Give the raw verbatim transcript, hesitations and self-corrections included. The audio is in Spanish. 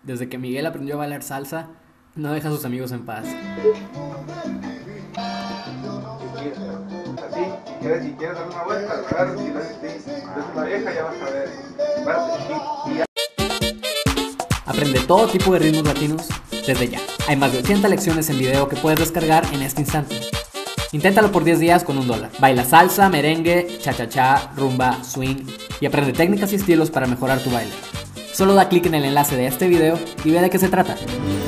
Desde que Miguel aprendió a bailar salsa, no deja a sus amigos en paz. Así, si quieres, si quieres dar una vuelta, agarras y ves, ves una vieja, ya vas a ver. Vas, y, y ya. Aprende todo tipo de ritmos latinos desde ya. Hay más de ochenta lecciones en video que puedes descargar en este instante. Inténtalo por diez días con un dólar. Baila salsa, merengue, cha-cha-cha, rumba, swing y aprende técnicas y estilos para mejorar tu baile. Solo da clic en el enlace de este video y ve de qué se trata.